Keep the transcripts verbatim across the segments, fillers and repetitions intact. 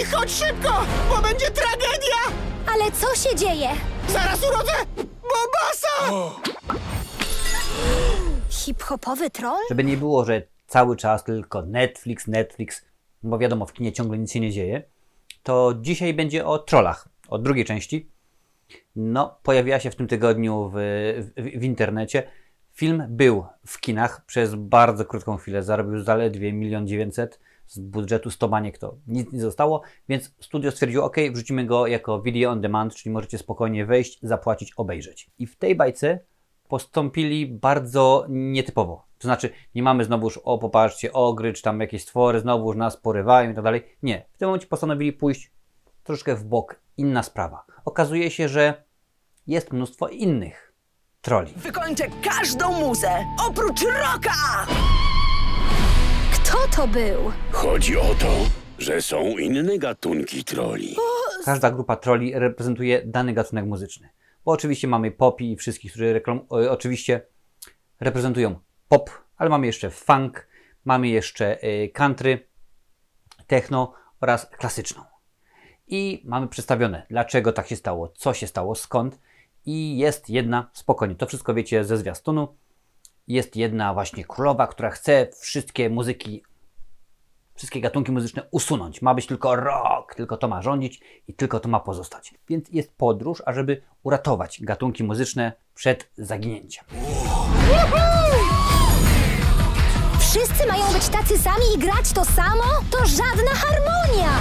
chodź szybko, bo będzie tragedia! Ale co się dzieje? Zaraz urodzę Bobasa! Hip-hopowy troll? Żeby nie było, że cały czas tylko Netflix, Netflix, bo wiadomo, w kinie ciągle nic się nie dzieje, to dzisiaj będzie o trollach, o drugiej części. No, pojawiła się w tym tygodniu w, w, w internecie. Film był w kinach przez bardzo krótką chwilę, zarobił zaledwie milion dziewięćset z budżetu sto baniek, to nic nie zostało, więc studio stwierdziło, ok, wrzucimy go jako video on demand, czyli możecie spokojnie wejść, zapłacić, obejrzeć. I w tej bajce postąpili bardzo nietypowo. To znaczy, nie mamy znowuż, o popatrzcie, ogry, czy tam jakieś stwory znowuż nas porywają i tak dalej. Nie. W tym momencie postanowili pójść troszkę w bok. Inna sprawa. Okazuje się, że jest mnóstwo innych trolli. Wykończę każdą muzę, oprócz rocka! Kto to był? Chodzi o to, że są inne gatunki trolli. Każda grupa trolli reprezentuje dany gatunek muzyczny. Bo oczywiście mamy popi i wszystkich, którzy reklam... oczywiście reprezentują pop, ale mamy jeszcze funk, mamy jeszcze country, techno oraz klasyczną. I mamy przedstawione, dlaczego tak się stało, co się stało, skąd. I jest jedna, spokojnie, to wszystko wiecie ze zwiastunu, jest jedna właśnie królowa, która chce wszystkie muzyki, wszystkie gatunki muzyczne usunąć. Ma być tylko rock, tylko to ma rządzić i tylko to ma pozostać. Więc jest podróż, ażeby uratować gatunki muzyczne przed zaginięciem. Wszyscy mają być tacy sami i grać to samo? To żadna harmonia!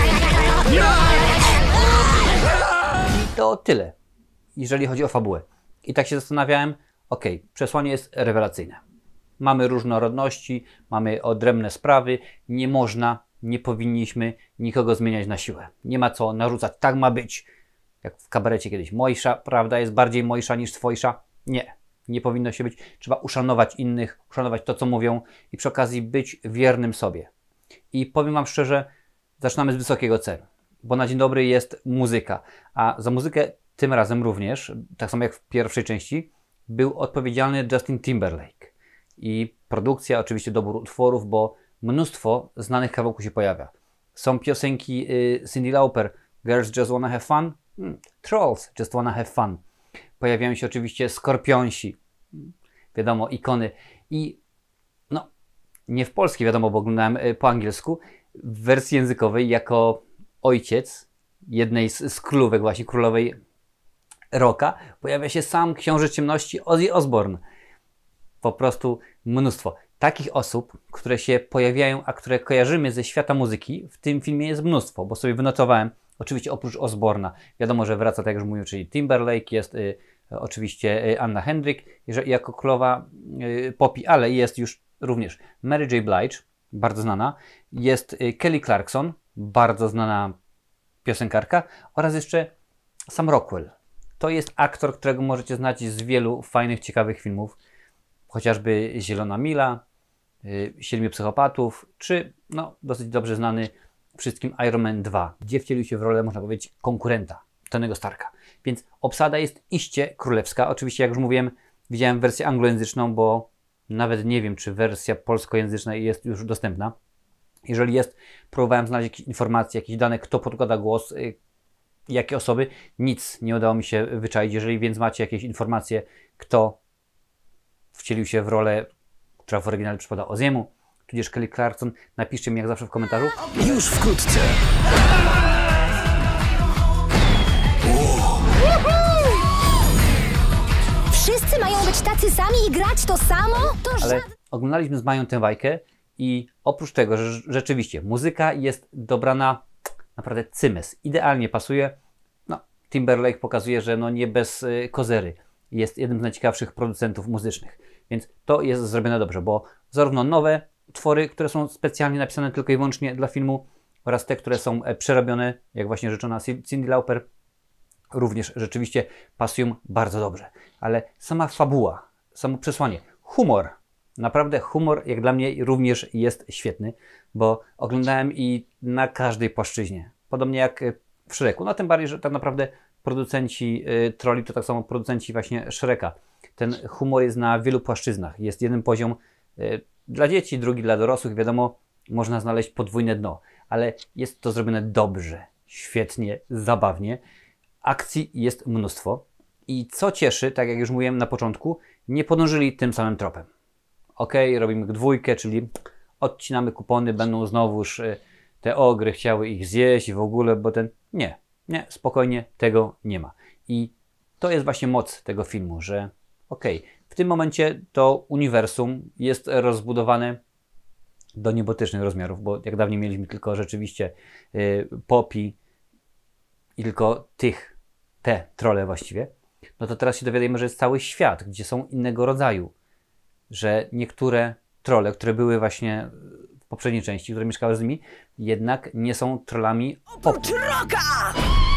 I to tyle, jeżeli chodzi o fabułę. I tak się zastanawiałem, ok, przesłanie jest rewelacyjne. Mamy różnorodności, mamy odrębne sprawy, nie można, nie powinniśmy nikogo zmieniać na siłę. Nie ma co narzucać, tak ma być. Jak w kabarecie kiedyś, Mojsza, prawda, jest bardziej Mojsza niż Twojsza? Nie, nie powinno się być. Trzeba uszanować innych, uszanować to, co mówią i przy okazji być wiernym sobie. I powiem wam szczerze, zaczynamy z wysokiego celu, bo na dzień dobry jest muzyka, a za muzykę tym razem również, tak samo jak w pierwszej części, był odpowiedzialny Justin Timberlake. I produkcja, oczywiście dobór utworów, bo mnóstwo znanych kawałków się pojawia. Są piosenki y, Cyndi Lauper, Girls Just Wanna Have Fun, hmm. Trolls Just Wanna Have Fun. Pojawiają się oczywiście Skorpionsi, wiadomo, ikony. I no, nie w polskiej, wiadomo, bo oglądałem y, po angielsku, w wersji językowej jako ojciec jednej z, z królówek, właśnie królowej rocka, pojawia się sam Książę Ciemności Ozzy Osbourne. Po prostu mnóstwo. Takich osób, które się pojawiają, a które kojarzymy ze świata muzyki, w tym filmie jest mnóstwo, bo sobie wynotowałem, oczywiście oprócz Osborna, wiadomo, że wraca, tak jak już mówiłem, czyli Timberlake, jest y, oczywiście y, Anna Kendrick jako królowa y, popi, ale jest już również Mary J. Blige, bardzo znana, jest y, Kelly Clarkson, bardzo znana piosenkarka oraz jeszcze Sam Rockwell. To jest aktor, którego możecie znać z wielu fajnych, ciekawych filmów, chociażby Zielona Mila, yy, Siedmiu Psychopatów, czy no, dosyć dobrze znany wszystkim Iron Man dwa, gdzie wcielił się w rolę, można powiedzieć, konkurenta Tonego Starka. Więc obsada jest iście królewska. Oczywiście, jak już mówiłem, widziałem wersję anglojęzyczną, bo nawet nie wiem, czy wersja polskojęzyczna jest już dostępna. Jeżeli jest, próbowałem znaleźć jakieś informacje, jakieś dane, kto podkłada głos, yy, jakie osoby. Nic nie udało mi się wyczaić. Jeżeli więc macie jakieś informacje, kto wcielił się w rolę, która w oryginale przypada Ozziemu, tudzież Kelly Clarkson, napiszcie mi jak zawsze w komentarzu. Już wkrótce. Wszyscy mają być tacy sami i grać to samo? To Ale żadna... oglądaliśmy z Mają tę bajkę i oprócz tego, że rzeczywiście muzyka jest dobrana naprawdę cymes, idealnie pasuje. No, Timberlake pokazuje, że no nie bez y, kozery. Jest jednym z najciekawszych producentów muzycznych. Więc to jest zrobione dobrze, bo zarówno nowe utwory, które są specjalnie napisane tylko i wyłącznie dla filmu, oraz te, które są przerobione, jak właśnie rzeczona Cyndi Lauper, również rzeczywiście pasują bardzo dobrze. Ale sama fabuła, samo przesłanie, humor, naprawdę humor jak dla mnie również jest świetny, bo oglądałem i na każdej płaszczyźnie. Podobnie jak w Shreku. No tym bardziej, że tak naprawdę producenci y, trolli to tak samo producenci właśnie Shreka. Ten humor jest na wielu płaszczyznach. Jest jeden poziom y, dla dzieci, drugi dla dorosłych. Wiadomo, można znaleźć podwójne dno. ale jest to zrobione dobrze, świetnie, zabawnie. Akcji jest mnóstwo i co cieszy, tak jak już mówiłem na początku, nie podążyli tym samym tropem. Ok, robimy dwójkę, czyli odcinamy kupony, będą znowuż te ogry chciały ich zjeść i w ogóle, bo ten... Nie, nie, spokojnie, tego nie ma. I to jest właśnie moc tego filmu, że ok, w tym momencie to uniwersum jest rozbudowane do niebotycznych rozmiarów, bo jak dawniej mieliśmy tylko rzeczywiście y, Poppy i tylko tych, te trolle właściwie, no to teraz się dowiadujemy, że jest cały świat, gdzie są innego rodzaju, że niektóre trolle, które były właśnie w poprzedniej części, które mieszkały z nimi, jednak nie są trollami Poppy. Oprócz Roka!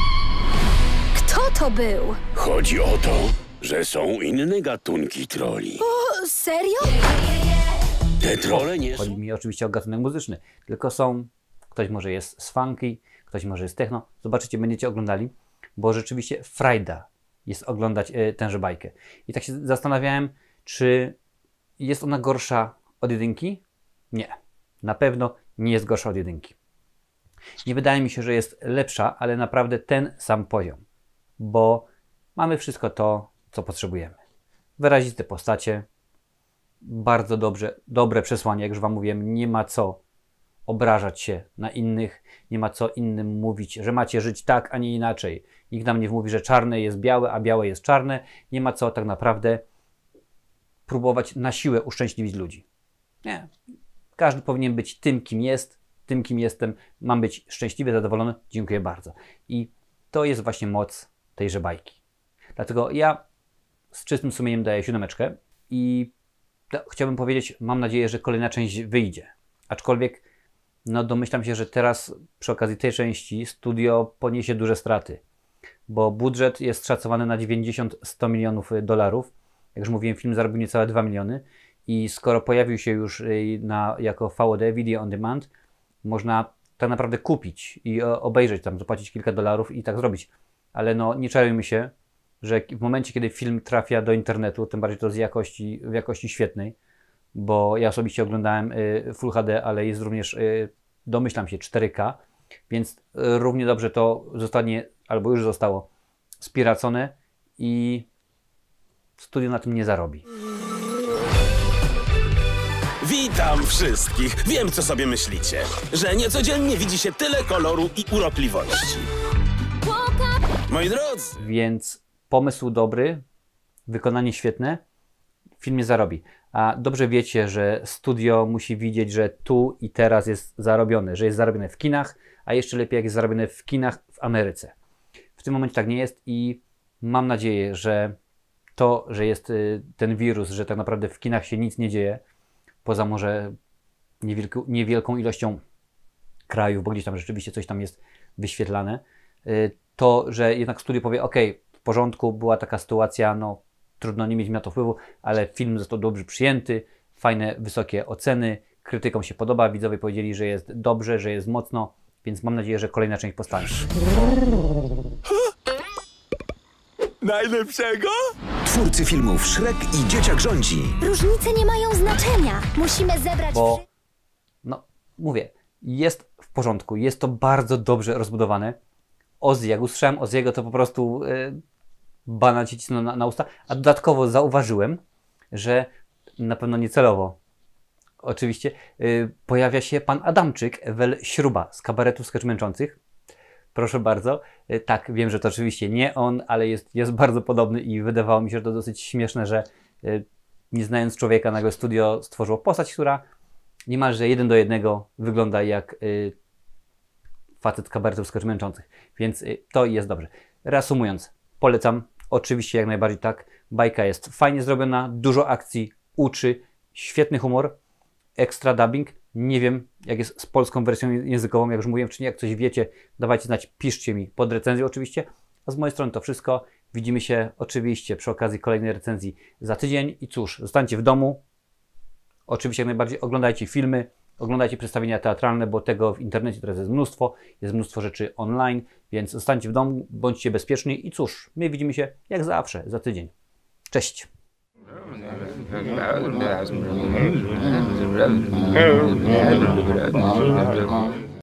Kto to był? Chodzi o to, że są inne gatunki troli. O, serio? Te trole nie są... Chodzi mi oczywiście o gatunek muzyczny, tylko są, ktoś może jest z funky, ktoś może jest techno. Zobaczycie, będziecie oglądali, bo rzeczywiście frajda jest oglądać y, tęże bajkę. I tak się zastanawiałem, czy jest ona gorsza od jedynki? Nie. Na pewno nie jest gorsza od jedynki. Nie wydaje mi się, że jest lepsza, ale naprawdę ten sam poziom. Bo mamy wszystko to, co potrzebujemy. Wyraziste postacie, bardzo dobrze, dobre przesłanie, jak już Wam mówiłem, nie ma co obrażać się na innych, nie ma co innym mówić, że macie żyć tak, a nie inaczej. Nikt nam nie mówi, że czarne jest białe, a białe jest czarne. Nie ma co tak naprawdę próbować na siłę uszczęśliwić ludzi. Nie. Każdy powinien być tym, kim jest, tym, kim jestem. Mam być szczęśliwy, zadowolony. Dziękuję bardzo. I to jest właśnie moc tejże bajki. Dlatego ja z czystym sumieniem daję siódemeczkę i to chciałbym powiedzieć, mam nadzieję, że kolejna część wyjdzie. Aczkolwiek no domyślam się, że teraz przy okazji tej części studio poniesie duże straty, bo budżet jest szacowany na dziewięćdziesiąt do stu milionów dolarów. Jak już mówiłem, film zarobił niecałe dwa miliony i skoro pojawił się już na, jako V O D, Video on Demand, można tak naprawdę kupić i obejrzeć, tam zapłacić kilka dolarów i tak zrobić. Ale no nie czarujmy się, że w momencie, kiedy film trafia do internetu, tym bardziej to z jakości, w jakości świetnej, bo ja osobiście oglądałem y, Full H D, ale jest również, y, domyślam się, cztery K, więc y, równie dobrze to zostanie, albo już zostało spiracone i studio na tym nie zarobi. Witam wszystkich. Wiem, co sobie myślicie. Że niecodziennie widzi się tyle koloru i urokliwości. Moi drodzy, Więc pomysł dobry, wykonanie świetne, film nie zarobi. A dobrze wiecie, że studio musi widzieć, że tu i teraz jest zarobione, że jest zarobione w kinach, a jeszcze lepiej jak jest zarobione w kinach w Ameryce. W tym momencie tak nie jest i mam nadzieję, że to, że jest ten wirus, że tak naprawdę w kinach się nic nie dzieje, poza może niewielką, niewielką ilością krajów, bo gdzieś tam rzeczywiście coś tam jest wyświetlane, to, że jednak studio powie, ok, w porządku, była taka sytuacja, no trudno nie mieć na to wpływu, ale film został dobrze przyjęty, fajne, wysokie oceny, krytykom się podoba, widzowie powiedzieli, że jest dobrze, że jest mocno, więc mam nadzieję, że kolejna część powstanie. najlepszego? Twórcy filmów Shrek i Dzieciak rządzi. Różnice nie mają znaczenia. Musimy zebrać... Bo, no, mówię, jest w porządku, jest to bardzo dobrze rozbudowane. Ozzy, jak usłyszałem Ozzy'ego, to po prostu yy, banan ci cisnął na, na usta, a dodatkowo zauważyłem, że na pewno niecelowo, oczywiście, yy, pojawia się pan Adamczyk, Ewel Śruba z kabaretu Sketch Męczących. Proszę bardzo. Yy, tak, wiem, że to oczywiście nie on, ale jest, jest bardzo podobny i wydawało mi się, że to dosyć śmieszne, że yy, nie znając człowieka, nagle studio stworzyło postać, która niemalże jeden do jednego wygląda jak yy, facet z kabaretu Sketch Męczących. Więc yy, to jest dobrze. Reasumując, polecam. Oczywiście jak najbardziej tak. Bajka jest fajnie zrobiona, dużo akcji, uczy, świetny humor, ekstra dubbing. Nie wiem, jak jest z polską wersją językową, jak już mówiłem, czy nie, jak coś wiecie, dawajcie znać, piszcie mi pod recenzją oczywiście. A z mojej strony to wszystko. Widzimy się oczywiście przy okazji kolejnej recenzji za tydzień. I cóż, zostańcie w domu. Oczywiście jak najbardziej oglądajcie filmy, oglądajcie przedstawienia teatralne, bo tego w internecie teraz jest mnóstwo, jest mnóstwo rzeczy online, więc zostańcie w domu, bądźcie bezpieczni i cóż, my widzimy się jak zawsze za tydzień. Cześć!